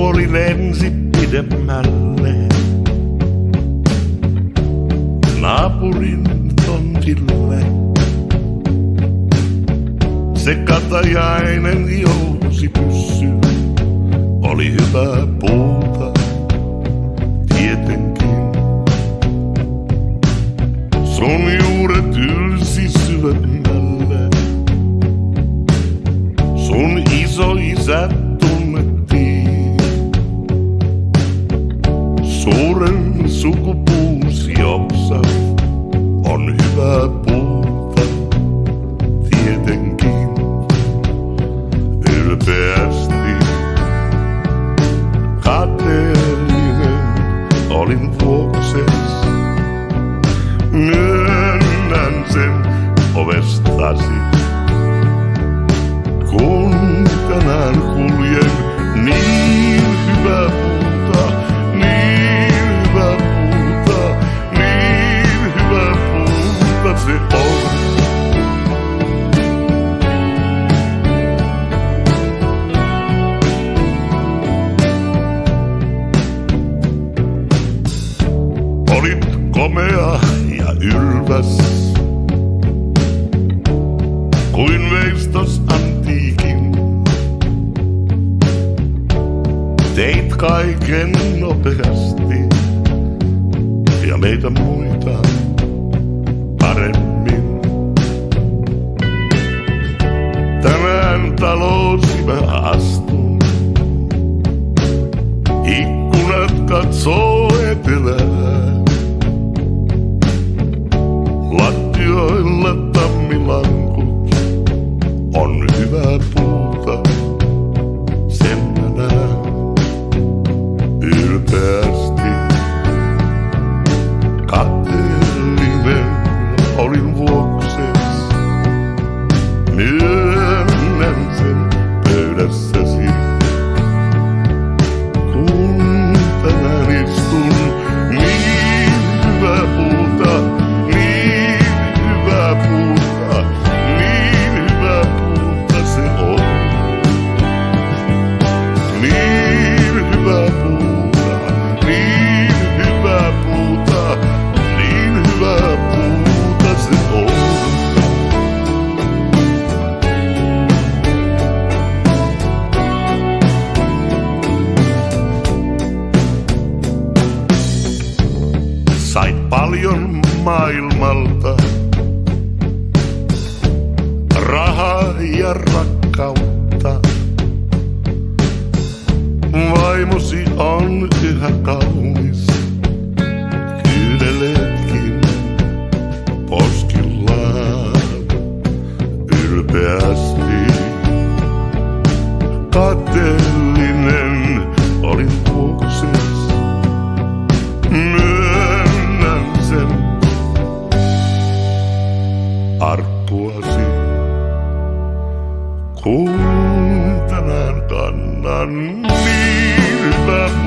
tuoli lensi pidemmälle naapurin tontille. Se katajainen jousi pyssy oli hyvää puuta, tietenkin. Sun juuret ylsi syvemmälle. Sun isoisä tunnettiin suuren sukupuusi oksat on hyvää puuta, tietenkin. Ylpeästi kateellinen olin vuokses. Myönnän sen ovestasi, kun tänään kuljen. Niin hyvää puuta, niin hyvää puuta, niin hyvää puuta se on. Olit komea ja ylväs, kuin veistos antiikin. Teit kaiken nopeasti ja meitä muita paremmin. Tänään taloosi mä astun, ikkunat katsoo etelään. Lattioilla tammilankut on hyvää puuta, sen mä näen ylpeästi. Kateellinen olin vuokses, myönnän sen pöydässäsi. Kun tänään istun, niin hyvää puuta, niin hyvää puuta, niin hyvää puuta se on. Niin hyvää puuta, niin hyvää puuta, niin hyvää puuta se on. Sait paljon maailmalta rahaa ja rakkautta. Vaimosi on yhä kaunis, kyydeleetkin poskillaan ylpeästi. Kateellinen olin vuokses, myönnän sen arkkuasi. Kun tänään kannan niin hyvää